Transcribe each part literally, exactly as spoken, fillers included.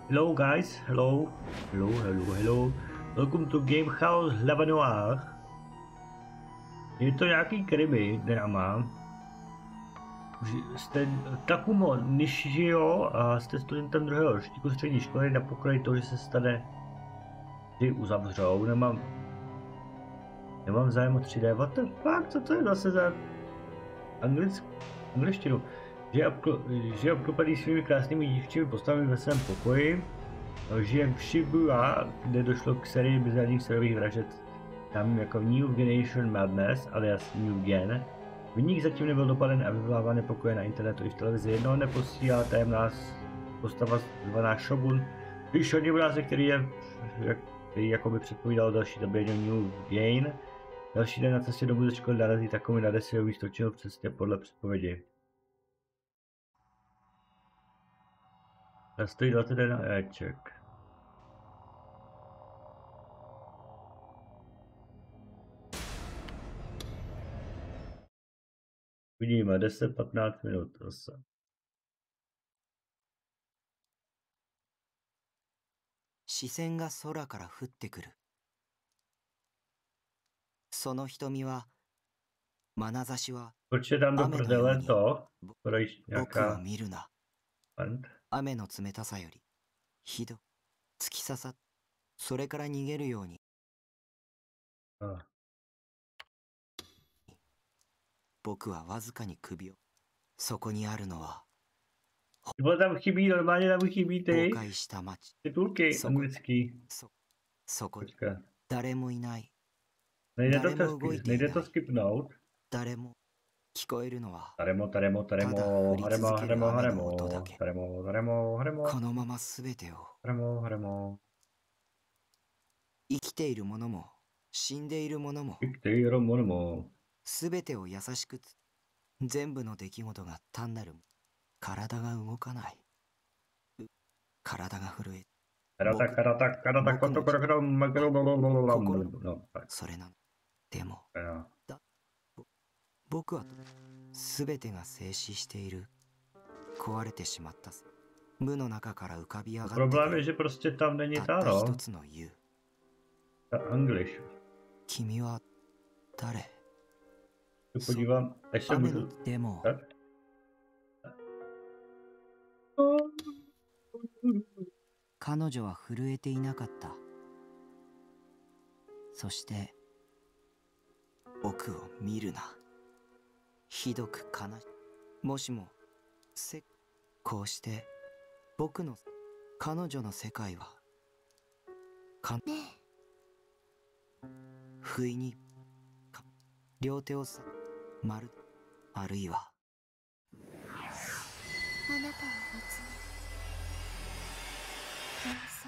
Hello guys, hello, hello, hello, hello. Welcome to Game House Lava Noir. Je to nějaký krimi, drama. Jste Takumo Nishio a jste studentem druhého ročníku střední školy na pokraji toho, že se stane, že uzavřou. Nemám, nemám zájem o tři dé. What the fuck, co to je zase za anglick, angličtinu? Žije obklopený svými krásnými dívčími postavami ve svém pokoji. Žije v Shibuya, kde došlo k sérii bizarních seriových vražet tam jako New Generation Madness, alias New Gen. Viník zatím nebyl dopaden a vyvolává nepokoje na internetu i v televizi. Jednoho neposílá tajemná postava zvaná Shogun, když hodně obrázek, který je, který jako by předpovídal další době New Gen. Další den na cestě domů ze školy narazí takový na desivou stočinu v cestě podle předpovědi. Stojí dvacet jedna éček. Vidíme, deset patnáct minut zase. 視線が空から降ってくる。その瞳は、眼差しは、 Proč je tam do prdele to? Proč 僕を nějaká 見るな。 pant? 雨の冷たさより、ひど、突き刺さっ、それから逃げるように。 Ah. 僕はわずかに首を。そこにあるのは、 Bylo tam chybí, normálně tam chybí 崩 ty 壊した町。 titulky そこ、 anglický. そ、そこ、 Počkat. 誰もいない。 Nejde to, 誰も動い skip, ていな nejde to い。 skipnout. 誰も、聞こえるのは、 Taremo, taremo, ただ taremo, 降り haremo, 続ける haremo, 雨の音だ haremo, け。 taremo, taremo, haremo, このまま全てを、 haremo, haremo. 生きているものも、死んでいるものも、 Iktyro monomo. 全てを優しくつ、全部の出来事が単なる、体が動かない。う体が震え、 Karata, karata, karata, koto, koto, koto, magro, no, tak. それなの。でも、 Jo. 僕は全てが静止している。壊れてしまった無の中から浮かび上がってく Problém je, る že prostě tam není たっ ta, た一 no, つの言う。 ta English. 君は誰？ Se podívám, až se 雨の můžu... でも Tak? 彼女は震えていなかった。そして僕を見るな。ひどく悲しい。もしもせこうして僕の彼女の世界はかん、ね、不意にか両手をさ丸あるいはあなたを見つめそう。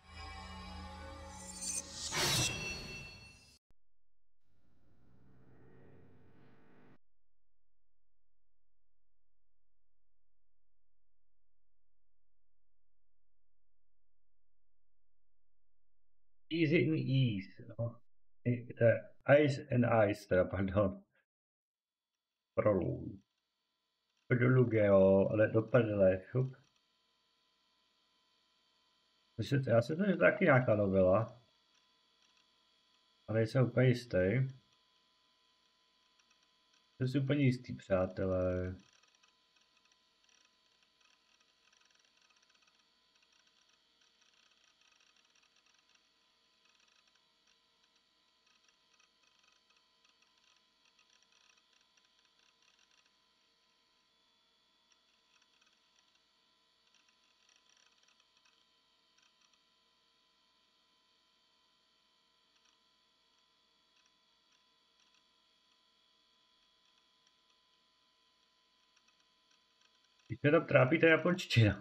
Easy in ease, no. Ice and ice, teda, pardon. Prolů. Prolů, jo, ale do prdele, šup. Já si to, že to taky nějaká novela. A nejsem úplně jistý. To jsou úplně jistý, přátelé. Když mě tam trápí ta japonština.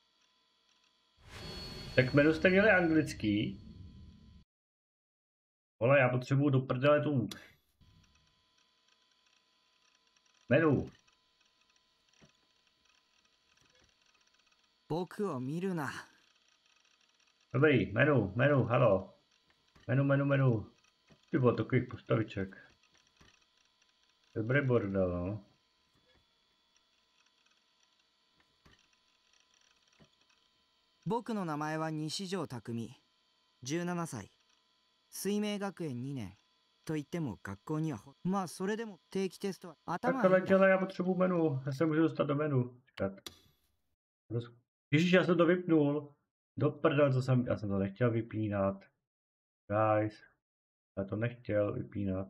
Tak menu jste měli anglický. Vole, já potřebuju do prdele tu menu. 僕を見るな。 Dobrý, menu, menu, halo. Menu, menu, menu. Ty vole, takových postaviček. Dobrý bordel, no. 僕の名前は西条匠、じゅうななさい、水明学園にねんと言っても学校にはほまあそれでも定期テストは Tak 頭はいい ale んだ。 dělej, já potřebuju menu. Já se můžu dostat do menu. Čekat. Roz- Ježíš, já jsem to vypnul. Do prdele, co jsem, já jsem to nechtěl vypínat. Guys, já to nechtěl vypínat.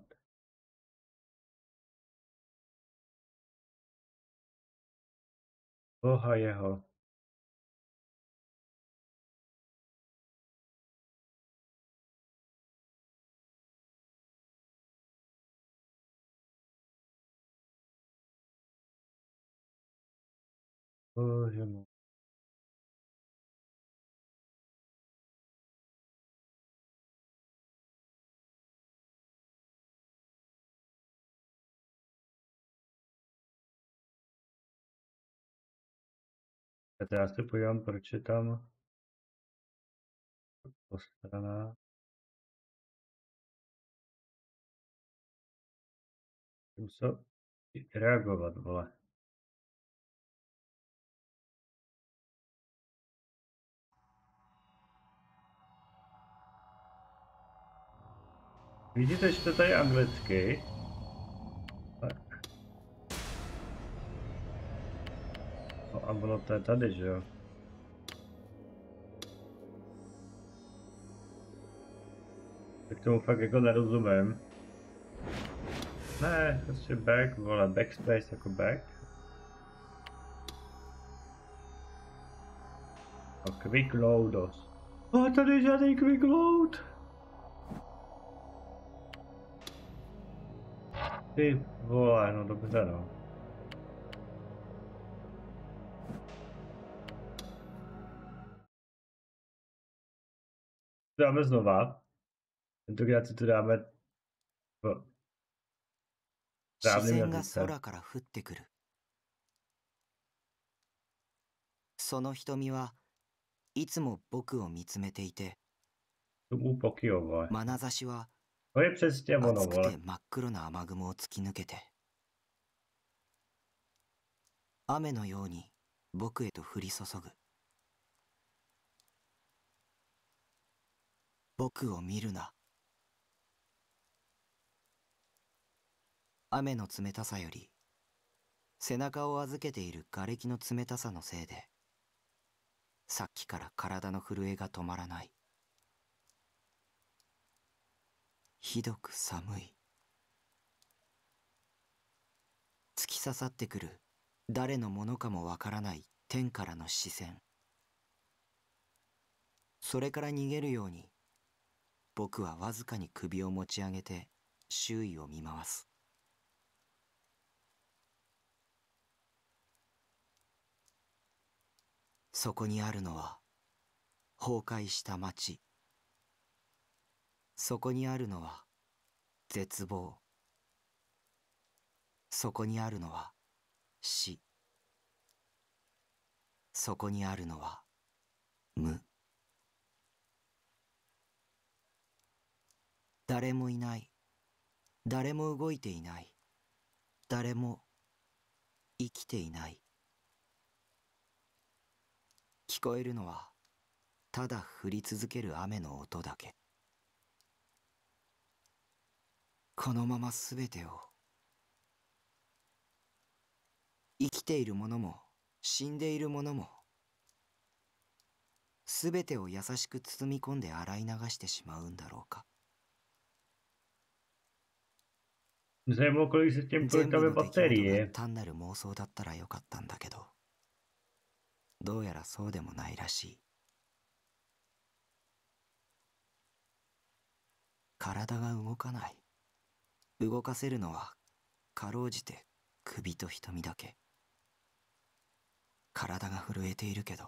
Boha jeho. Bože můj. Tak já se podívám, proč je tam po stranách. Musel reagovat, vole. Vidíte, že to tady je anglicky? Tak. No a bylo to je tady, že jo? Tak tomu fakt jako nerozumím. Ne, prostě back, vole, backspace jako back. A quick loados. A tady je žádný quick load. Ty vole, no dobře no. Dáme znova. Tentokrát si to dáme v 視 správném 線が jazyce. 空から降ってくる。その瞳はいつも僕を見つめていて、 To upokio, vole. 眼差しは To je přesně ono, 熱く vole. て真っ黒な雨雲を突き抜けて、雨のように僕へと降り注ぐ。僕を見るな。雨の冷たさより背中を預けている瓦礫の冷たさのせいで、さっきから体の震えが止まらない。ひどく寒い。突き刺さってくる誰のものかもわからない天からの視線。それから逃げるように僕はわずかに首を持ち上げて周囲を見回す。そこにあるのは崩壊した町。そこにあるのは絶望。そこにあるのは死。そこにあるのは無。誰もいない。誰も動いていない。誰も生きていない。聞こえるのはただ降り続ける雨の音だけ。このまますべてを、生きているものも死んでいるものも、すべてを優しく包み込んで洗い流してしまうんだろうか。 Zajímalo, kolik se tím 全部 kolikami の出来事が baterie. 単なる妄想だったらよかったんだけど、どうやらそうでもないらしい。体が動かない。動かせるのはかろうじて首と瞳だけ。体が震えているけど、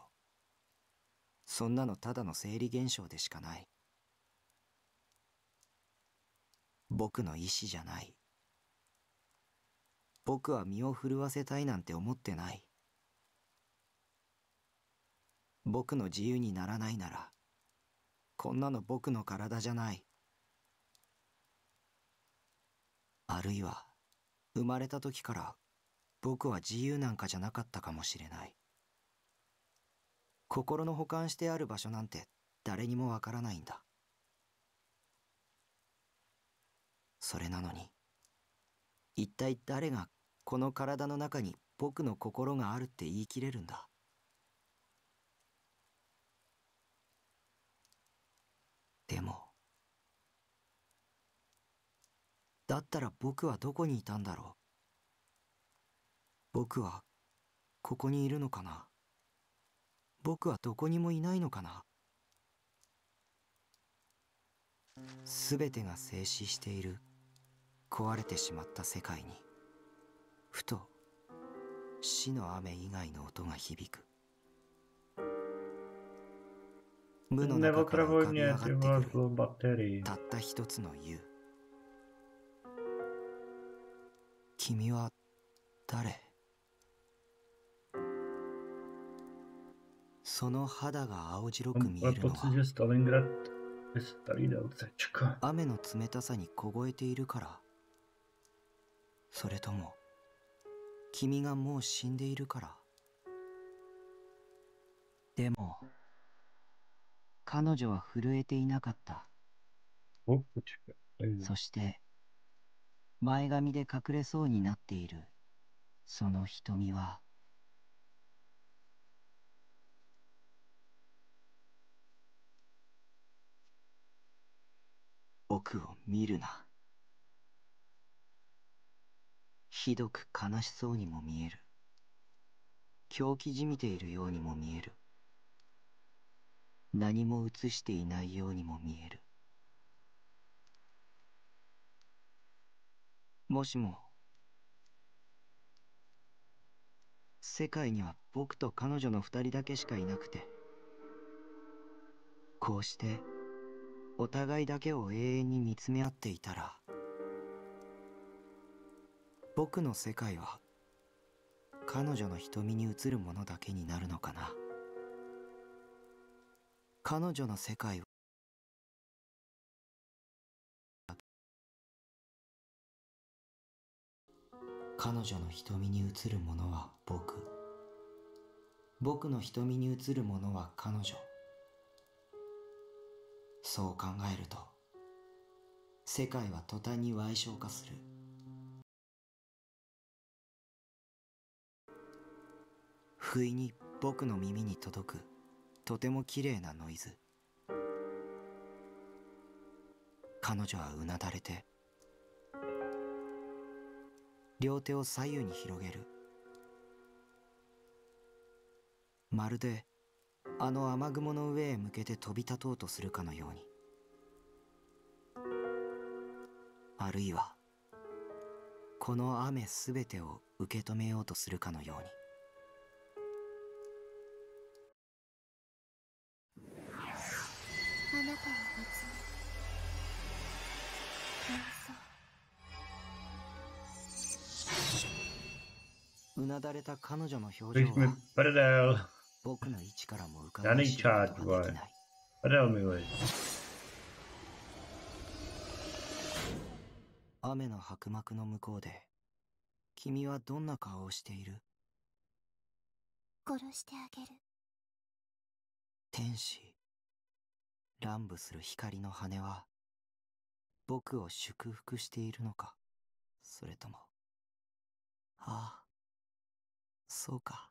そんなのただの生理現象でしかない。 僕の意志じゃない。僕は身を震わせたいなんて思ってない。僕の自由にならないなら、こんなの僕の体じゃない。あるいは、生まれた時から僕は自由なんかじゃなかったかもしれない。心の保管してある場所なんて誰にもわからないんだ。それなのに、一体誰がこの体の中に僕の心があるって言い切れるんだ。でも、だったら僕はどこにいたんだろう。僕はここにいるのかな。僕はどこにもいないのかな。すべてが静止している壊れてしまった世界に、ふと死の雨以外の音が響く。無の中から浮かび上がってくるたった一つの湯。君は誰？その肌が青白く見えるのは雨の冷たさに凍えているから？それとも君がもう死んでいるから？でも彼女は震えていなかった。そして前髪で隠れそうになっているその瞳は、僕を見るな。ひどく悲しそうにも見える。狂気じみているようにも見える。何も映していないようにも見える。もしも世界には僕と彼女の二人だけしかいなくて、こうしてお互いだけを永遠に見つめ合っていたら、僕の世界は彼女の瞳に映るものだけになるのかな。彼女の世界は彼女の瞳に映るものは僕。僕の瞳に映るものは彼女。そう考えると、世界は途端に矮小化する。不意に僕の耳に届くとてもきれいなノイズ。彼女はうなだれて両手を左右に広げる。まるであの雨雲の上へ向けて飛び立とうとするかのように、あるいはこの雨すべてを受け止めようとするかのように。 あなたを見つめうなだれた彼女の表情は僕の位置からも伺い知ることができない。雨の薄膜の向こうで君はどんな顔をしている？ 殺してあげる。 天使、乱舞する光の羽は僕を祝福しているのか、それとも、ああ、そうか、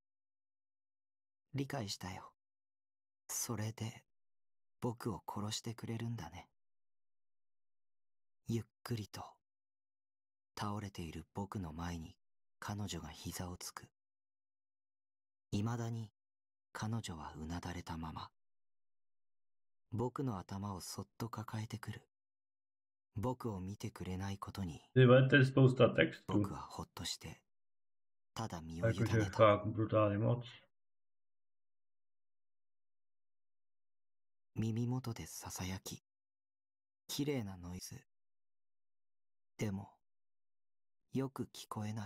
理解したよ。それで僕を殺してくれるんだね。ゆっくりと倒れている僕の前に彼女が膝をつく。いまだに彼女はうなだれたまま。僕の頭をそっと抱えてくる。僕を見てくれないことに僕はほっとしてただ身を委ねた。耳元でささやき、きれいなノイズ、 でも、よく聞こえない。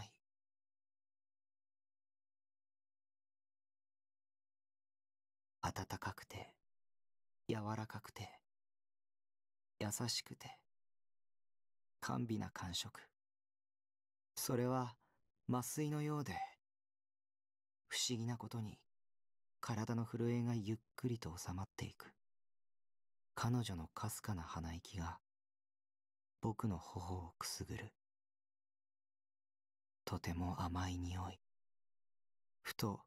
暖かくて、柔らかくて、優しくて、甘美な感触。それは麻酔のようで、不思議なことに体の震えがゆっくりと収まっていく。彼女のかすかな鼻息が僕の頬をくすぐる。とても甘い匂い。ふと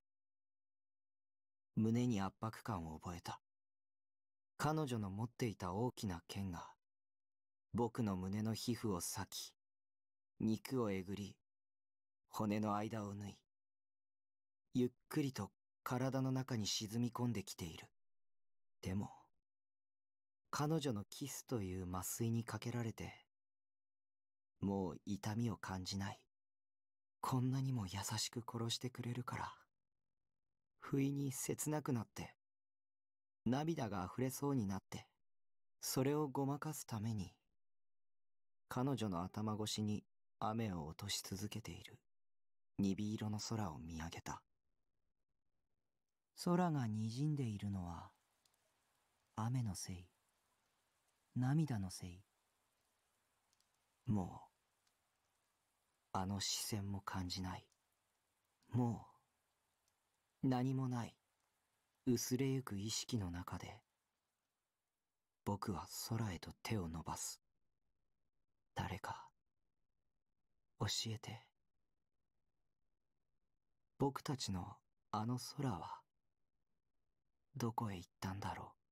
胸に圧迫感を覚えた。彼女の持っていた大きな剣が僕の胸の皮膚を裂き、肉をえぐり、骨の間を縫い、ゆっくりと体の中に沈み込んできている。でも、彼女のキスという麻酔にかけられて、もう痛みを感じない。こんなにも優しく殺してくれるから、不意に切なくなって、涙が溢れそうになって、それをごまかすために、彼女の頭越しに雨を落とし続けている鈍色の空を見上げた。空が滲んでいるのは、雨のせい、涙のせい。もう、あの視線も感じない。もう、何もない。薄れゆく意識の中で、僕は空へと手を伸ばす。誰か、教えて。僕たちのあの空は、どこへ行ったんだろう。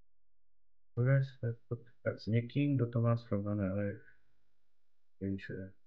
Bude se potkat s někým, kdo to má srovnané, ale je šude.